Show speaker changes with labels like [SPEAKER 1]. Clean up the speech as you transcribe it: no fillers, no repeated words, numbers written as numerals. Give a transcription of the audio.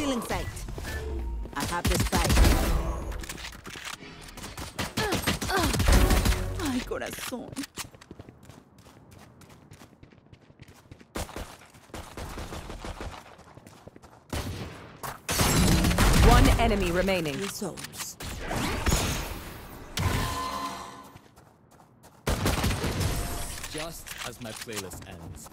[SPEAKER 1] Stealing sight. I have the spike. Ay, corazón.
[SPEAKER 2] One enemy remaining.
[SPEAKER 1] Souls.
[SPEAKER 3] Just as my playlist ends,